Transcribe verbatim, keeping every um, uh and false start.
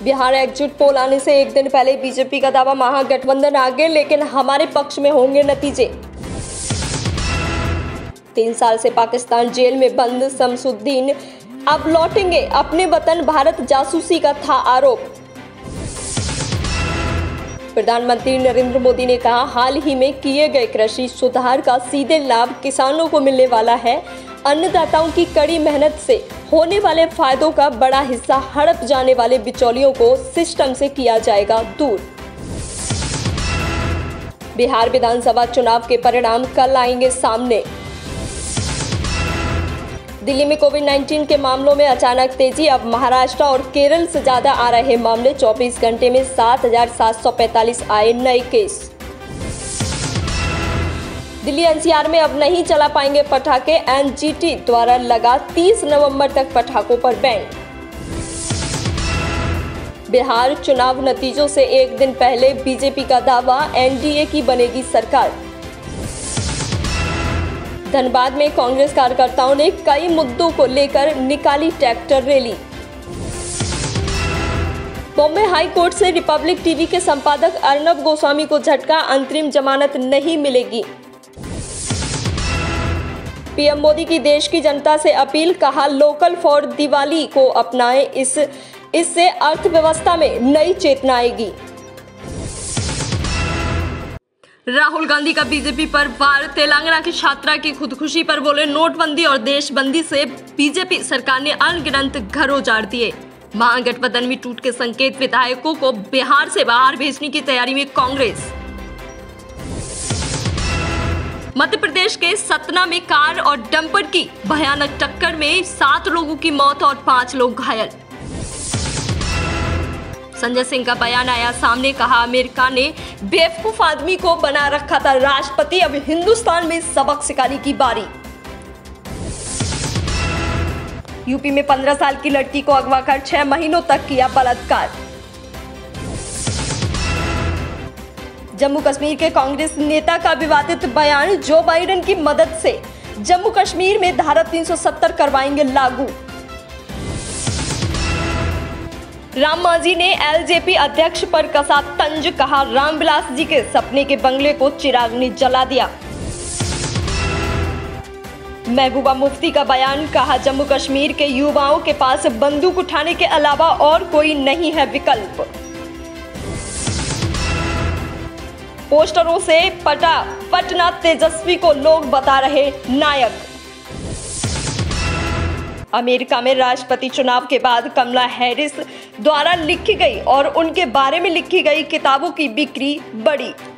Bihar exit poll आने से एक दिन पहले बीजेपी का दावा, महागठबंधन आगे लेकिन हमारे पक्ष में होंगे नतीजे। तीन साल से पाकिस्तान जेल में बंद शमसुद्दीन अब लौटेंगे अपने वतन, भारत जासूसी का था आरोप। प्रधानमंत्री नरेंद्र मोदी ने कहा, हाल ही में किए गए कृषि सुधार का सीधे लाभ किसानों को मिलने वाला है। अन्नदाताओं की कड़ी मेहनत से होने वाले फायदों का बड़ा हिस्सा हड़प जाने वाले बिचौलियों को सिस्टम से किया जाएगा दूर। बिहार विधानसभा चुनाव के परिणाम कल आएंगे सामने। दिल्ली में कोविड उन्नीस के मामलों में अचानक तेजी, अब महाराष्ट्र और केरल से ज्यादा आ रहे मामले। चौबीस घंटे में सात हजार सात सौ पैंतालीस आए नए केस। दिल्ली एनसीआर में अब नहीं चला पाएंगे पटाखे, एनजीटी द्वारा लगा तीस नवंबर तक पटाखों पर बैन। बिहार चुनाव नतीजों से एक दिन पहले बीजेपी का दावा, एनडीए की बनेगी सरकार। धनबाद में कांग्रेस कार्यकर्ताओं ने कई मुद्दों को लेकर निकाली tractor rally. Bombay high court से रिपब्लिक टीवी के संपादक अर्नब गोस्वामी को झटका, अंतरिम जमानत नहीं मिलेगी। पीएम मोदी की देश की जनता से अपील, कहा लोकल फॉर दिवाली को अपनाएं, इस इससे अर्थव्यवस्था में नई चेतना आएगी। राहुल गांधी का बीजेपी पर वार, तेलंगाना की छात्रा की खुदकुशी पर बोले, नोटबंदी और देशबंदी से बीजेपी सरकार ने अनगिनत घर उजाड़ दिए। महागठबंधन में टूट के संकेत, विधायकों को बिहार से बाहर भेजने की तैयारी में कांग्रेस। मध्य प्रदेश के सतना में कार और डंपर की भयानक टक्कर में सात लोगों की मौत और पांच लोग घायल। संजय सिंह का बयान आया सामने, कहा अमेरिका ने बेवकूफ आदमी को बना रखा था राष्ट्रपति, अब हिंदुस्तान में सबक सिखाने की बारी। यूपी में पंद्रह साल की लड़की को अगवा कर छह महीनों तक किया बलात्कार। जम्मू कश्मीर के कांग्रेस नेता का विवादित बयान, जो बाइडेन की मदद से जम्मू कश्मीर में धारा तीन सौ सत्तर करवाएंगे लागू। राम मांझी ने एलजेपी अध्यक्ष पर कसा तंज, कहा रामविलास जी के सपने के बंगले को चिराग ने जला दिया। महबूबा मुफ्ती का बयान, कहा जम्मू कश्मीर के युवाओं के पास बंदूक उठाने के अलावा और कोई नहीं है विकल्प। पोस्टरों से पटा पटना तेजस्वी को लोग बता रहे नायक। अमेरिका में राष्ट्रपति चुनाव के बाद कमला हैरिस द्वारा लिखी गई और उनके बारे में लिखी गई किताबों की बिक्री बढ़ी।